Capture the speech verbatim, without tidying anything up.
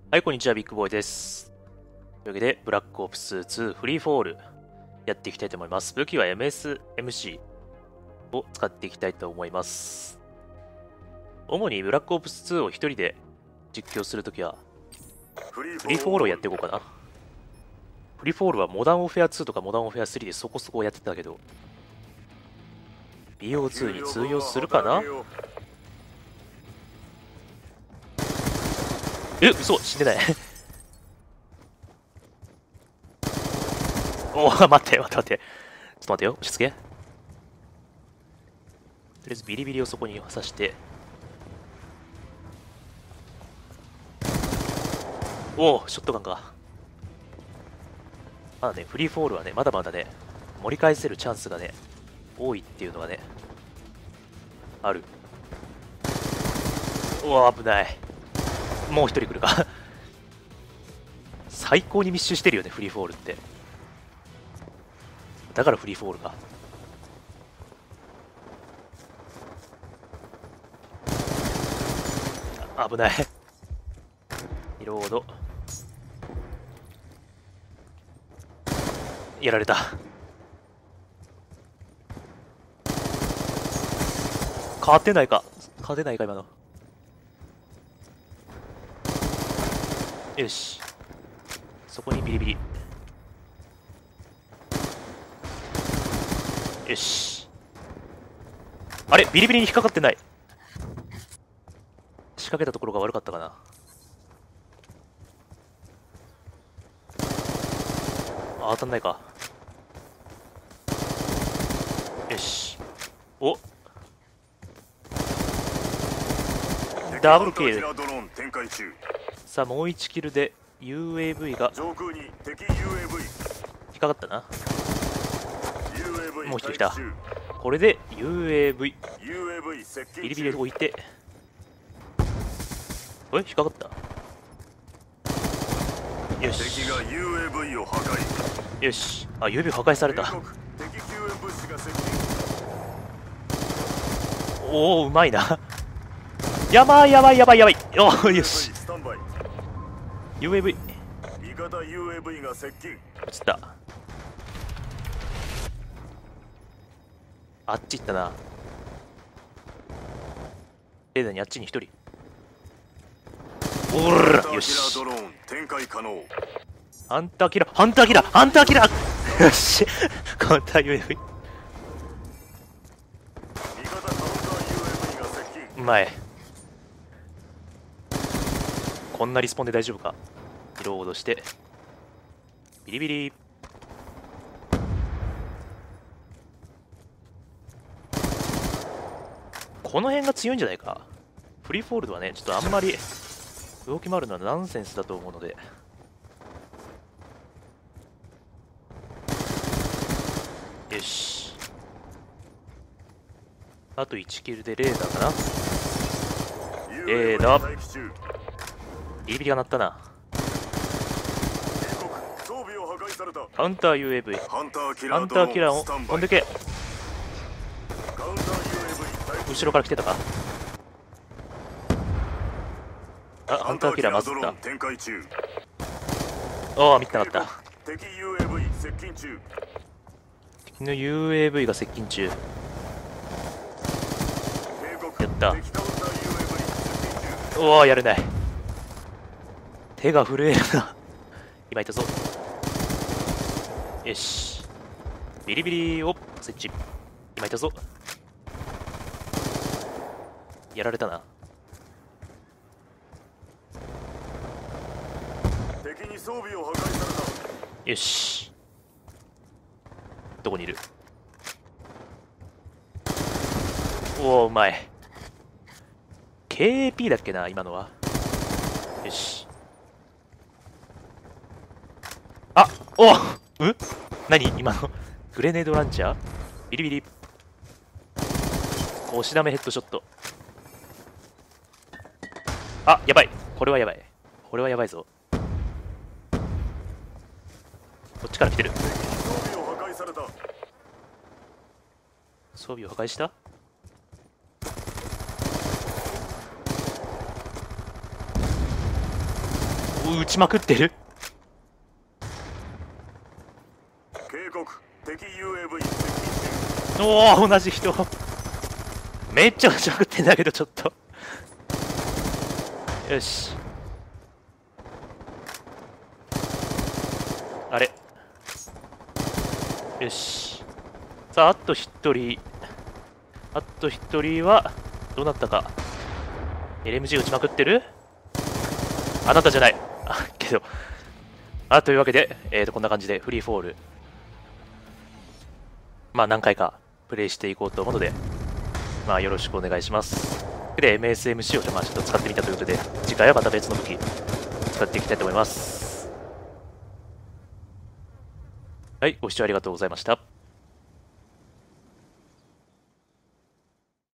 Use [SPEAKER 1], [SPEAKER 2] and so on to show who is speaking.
[SPEAKER 1] はい、こんにちは、ビッグボーイです。というわけで、ブラックオプスツーフリーフォールやっていきたいと思います。武器は エムエスエムシー を使っていきたいと思います。主にブラックオプスツーを一人で実況するときは、フリーフォールをやっていこうかな。フリーフォールはモダンオフェアツーとかモダンオフェアスリーでそこそこやってたけど、ビーオーツー に通用するかな。え、嘘、死んでない。おお、待って、待って、待って。ちょっと待ってよ、落ち着け。とりあえずビリビリをそこに刺して。おお、ショットガンか。まだね、フリーフォールはね、まだまだね、盛り返せるチャンスがね、多いっていうのがね、ある。おお、危ない。もう一人来るか。最高に密集してるよね、フリーフォールって。だからフリーフォールか。危ない。リロード。やられた。変わってないか。変わってないか、今の。よし。そこにビリビリ。よし。あれ、ビリビリに引っかかってない。仕掛けたところが悪かったかな。あ、当たんないか。よし。お、ダブルキル。さあ、もういちキルで ユーエーブイ が引っかかったな。もう一人来た。これで ユーエーブイ ビリビリ置いて、え、引っかかった。よしよし。あ、 ユーエーブイ 破壊された。おお、うまいな。やばいやばいやばいやばい。おー、よし。 ユーエーブイ 落ちた。あっち行ったな。レーダーにあっちに一人。おら、よし。ハンターキラー、ハンターキラー、ハンターキラー。よし。カウンター ユーエーブイ。うまい。こんなリスポンで大丈夫か。リロードしてビリビリ。この辺が強いんじゃないか。フリーフォールドはね、ちょっとあんまり動き回るのはナンセンスだと思うので。よし。あといちキルでレーダーかな。レーダー。ビリビリが鳴ったな。カウンター ユーエーブイ。ハンターキラーを飛んでけ。後ろから来てたか。あ、ハンターキラーまずった。ああ、見てなかった。敵の ユーエーブイ が接近中。やった。おお、やれない。手が震えるな。今いたぞ。よし。ビリビリを設置。今いたぞ。やられたな。敵に装備を破壊された。よし。どこにいる。おお、うまい。ケーエーピー だっけな、今のは。よし。あ、おうん何今の。グレネードランチャービリビリ。押しダメヘッドショット。あ、やばい。これはやばい。これはやばいぞ。こっちから来てる。装備を破壊した。 撃ちまくってる。
[SPEAKER 2] 警告、敵 ユーエーブイ 接近中。
[SPEAKER 1] おお、同じ人。めっちゃ撃ちまくってんだけど、ちょっと。よし。あれ。よし。さあ、あと一人。あと一人は、どうなったか。エルエムジー 撃ちまくってる？あなたじゃない。あ、けど。あ、というわけで、えーと、こんな感じでフリーフォール。まあ、何回かプレイしていこうと思うので、まあ、よろしくお願いします。で、エムエスエムシー をまあちょっと使ってみたということで、次回はまた別の武器使っていきたいと思います。はい、ご視聴ありがとうございました。